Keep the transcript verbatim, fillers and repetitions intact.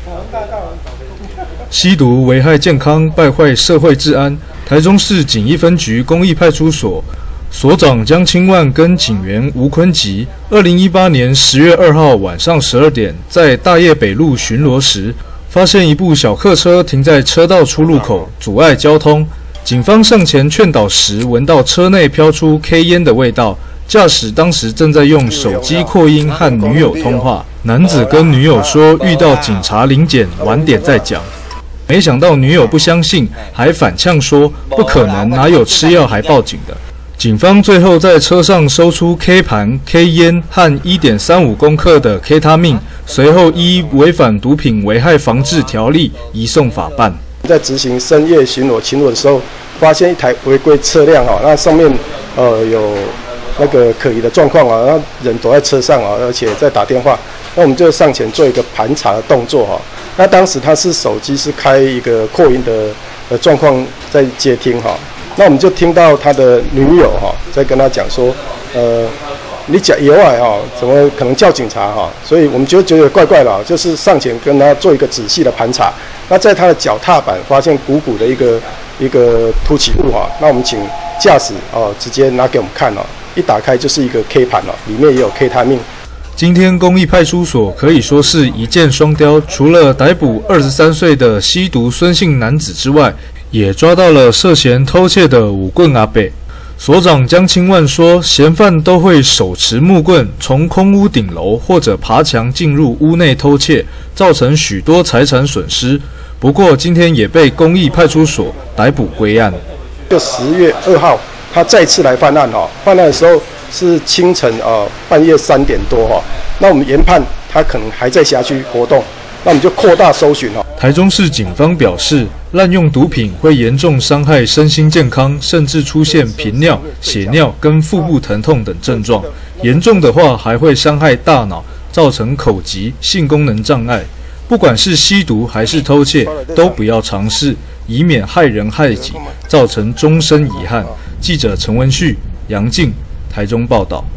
吸毒危害健康，败坏社会治安。台中市警一分局公益派出所所长江清万跟警员吴坤吉，二零一八年十月二号晚上十二点，在大业北路巡逻时，发现一部小客车停在车道出入口，阻碍交通。警方上前劝导时，闻到车内飘出 K 烟的味道。驾驶当时正在用手机扩音和女友通话，男子跟女友说遇到警察临检，晚点再讲。没想到女友不相信，还反呛说不可能，哪有吃药还报警的。警方最后在车上搜出 K 盘、K 烟和 一点三五公克的 K 他命，随后依违反毒品危害防治条例移送法办。 在执行深夜巡逻巡逻的时候，发现一台违规车辆哈，那上面呃有那个可疑的状况啊，那人躲在车上啊，而且在打电话，那我们就上前做一个盘查的动作哈。那当时他是手机是开一个扩音的呃状况在接听哈，那我们就听到他的女友哈在跟他讲说，呃，你讲野外哈，怎么可能叫警察哈？所以我们就觉得怪怪的，就是上前跟他做一个仔细的盘查。那在他的脚踏板发现鼓鼓的一个一个凸起物哈，那我们请驾驶哦直接拿给我们看哦，一打开就是一个 K 盘哦，里面也有 K 他命。 今天公益派出所可以说是一箭双雕，除了逮捕二十三岁的吸毒孙姓男子之外，也抓到了涉嫌偷窃的舞棍阿伯。所长江清万说，嫌犯都会手持木棍从空屋顶楼或者爬墙进入屋内偷窃，造成许多财产损失。不过今天也被公益派出所逮捕归案。 就十月二号，他再次来犯案哈，犯案的时候是清晨呃半夜三点多哈，那我们研判他可能还在辖区活动，那我们就扩大搜寻哈。 台中市警方表示，滥用毒品会严重伤害身心健康，甚至出现频尿、血尿跟腹部疼痛等症状，严重的话还会伤害大脑，造成口疾、性功能障碍。不管是吸毒还是偷窃，都不要尝试，以免害人害己，造成终身遗憾。记者陈文旭、杨静，台中报道。